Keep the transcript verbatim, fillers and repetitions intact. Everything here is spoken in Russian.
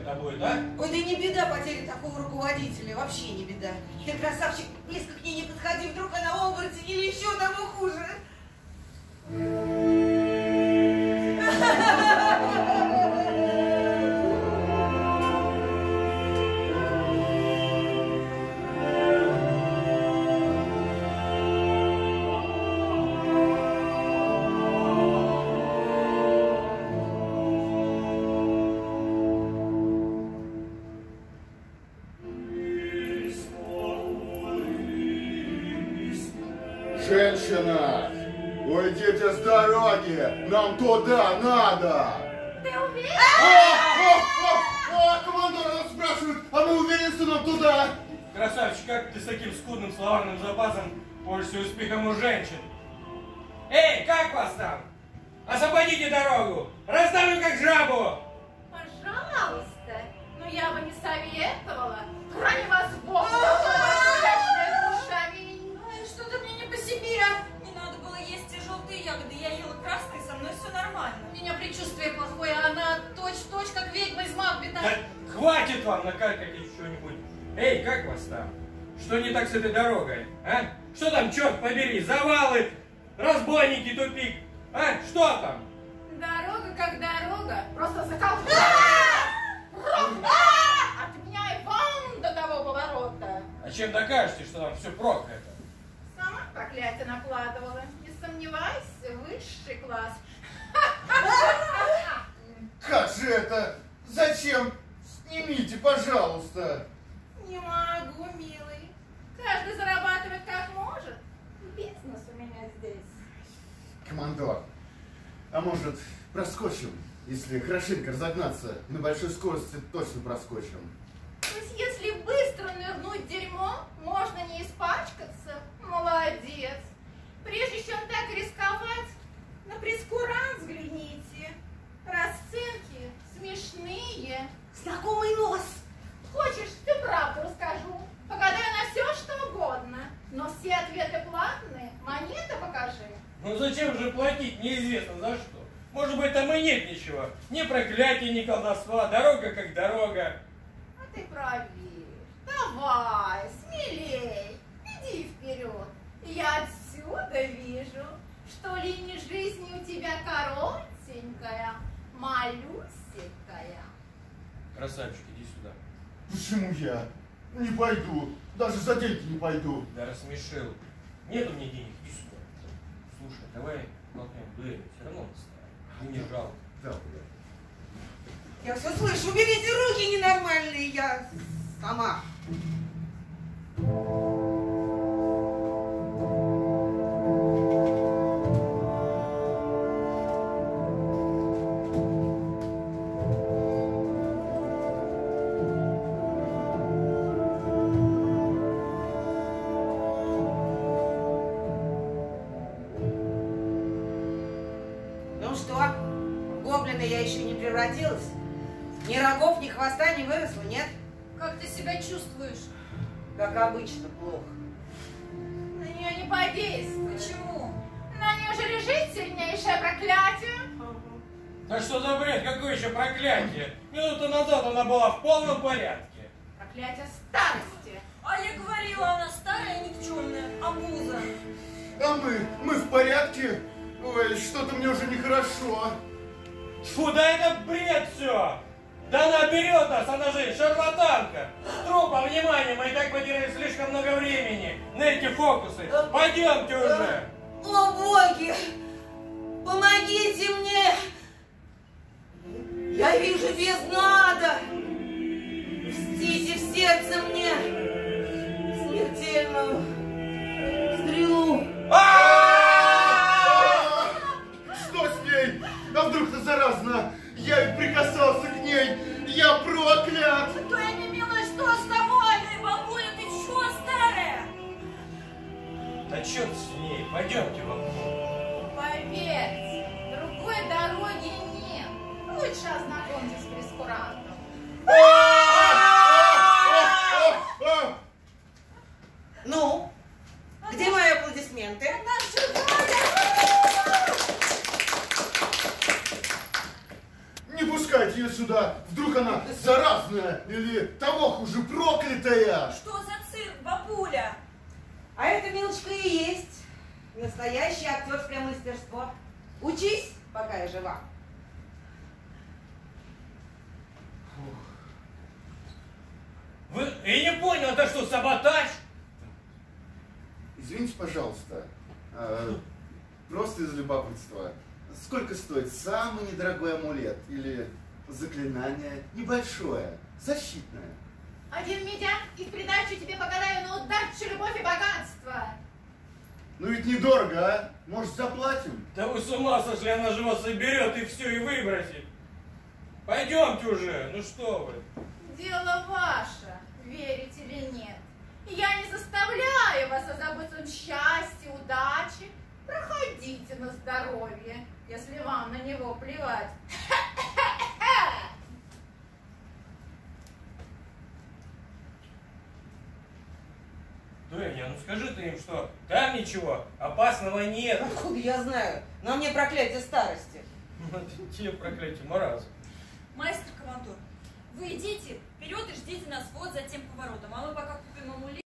это будет, а? Ой, да не беда потеря такого руководителя, вообще не беда. Ты, красавчик, близко к ней не подходи, вдруг она оборотень или еще того хуже. Женщина! Уйдите с дороги! Нам туда надо! Ты уверен? О, о, о, о, командор нас спрашивает, а мы уверены, что нам туда? Красавчик, как ты с таким скудным словарным запасом пользуешься успехом у женщин? Эй, как вас там? Освободите дорогу! Раздавлю как жабу! Пожалуйста. Но я бы не советовала. Храни вас Бог. Что-то мне не по себе. Не надо было есть те желтые ягоды. Я ела красные, со мной все нормально. У меня предчувствие плохое, а она точь-в-точь, как ведьма из Макбета. Да хватит вам накаркать что-нибудь. Эй, как вас там? Что не так с этой дорогой, а? Что там, черт побери, завалы, разбойники, тупик, а? Что там? Дорога как дорога, просто заколдована. От меня и вон до того поворота. А чем докажете, что там все проклято? Сама проклятие накладывала. Не сомневайся, высший класс. Как же это? Зачем? Снимите, пожалуйста. Не могу, милый. Каждый зарабатывает как может. Бизнес у меня здесь. Командор, а может проскочим? Если хорошенько разогнаться, на большой скорости точно проскочим. То есть если быстро нырнуть дерьмо, можно не испачкаться? Молодец. Прежде чем так рисковать, на прескурант взгляните. Расценки смешные. Знакомый нос. Хочешь, ты правду расскажу. Погадаю на все, что угодно. Но все ответы платные. Монеты покажи. Ну зачем же платить, неизвестно за что. Может быть, там и нет ничего. Ни проклятия, ни колдовства. Дорога как дорога. А ты проверь. Давай, смелей. Иди вперед. Я отсюда вижу, что линия жизни у тебя коротенькая, малюсенькая. Красавчик, иди сюда. Почему я? Не пойду. Даже за деньги не пойду. Да рассмешил. Нету мне денег, иди сюда. Слушай, давай толкнем дуэль. Все равно мы стоим. Мне жалко. Да. Я все слышу, уберите руки ненормальные, я сама. Ну что, в гоблина я еще не превратилась? Ни рогов, ни хвоста не выросло, нет? Как ты себя чувствуешь? Как обычно, плохо. На нее не подействует. Почему? На нее же лежит сильнейшее проклятие. Да что за бред? Какое еще проклятие? Минуту назад она была в полном порядке. Проклятие старости. А я говорила, она старая, никчемная, обуза. А мы? Мы в порядке? Ой, что-то мне уже нехорошо. Фу, да это бред все! Да она берет нас, она же шарлатанка! Трупа, внимание, мы и так потеряли слишком много времени на эти фокусы. Пойдемте уже! О, боги! Помогите мне! Я вижу бездну ада! Встите в сердце мне смертельную стрелу! Что с ней? А вдруг это заразно? Я ведь прикасался к ней. Я проклят. Твоя немилая, что с тобой? Эй, бабуля, ты чего старая? Да черт с ней, пойдемте в окно. Поверьте, другой дороги нет. Лучше ознакомьтесь с прескурантом. Ну, где мои аплодисменты? Не пускайте ее сюда. Вдруг заразная или того хуже проклятая. Что за цирк, бабуля? А это, милочка, и есть настоящее актерское мастерство. Учись, пока я жива. Вы и не понял, это что, саботаж? Извините, пожалуйста, а, просто из любопытства. Сколько стоит самый недорогой амулет или заклинание небольшое, защитное? Один медяк и в придачу тебе погадаю на удачу, любовь и богатство. Ну ведь недорого, а? Может, заплатим? Да вы с ума сошли, она же вас соберет и все, и выбросит. Пойдемте уже, ну что вы. Дело ваше, верите или нет. Я не заставляю вас озаботиться счастья, удачи. Проходите на здоровье, если вам на него плевать. Дуэня, ну скажи ты им, что там ничего опасного нет. Откуда я знаю? На мне проклятие старости. Тебе проклятие, маразм. Мастер Командор, вы идите вперед и ждите нас вот за тем поворотом, а мы пока купим амулет.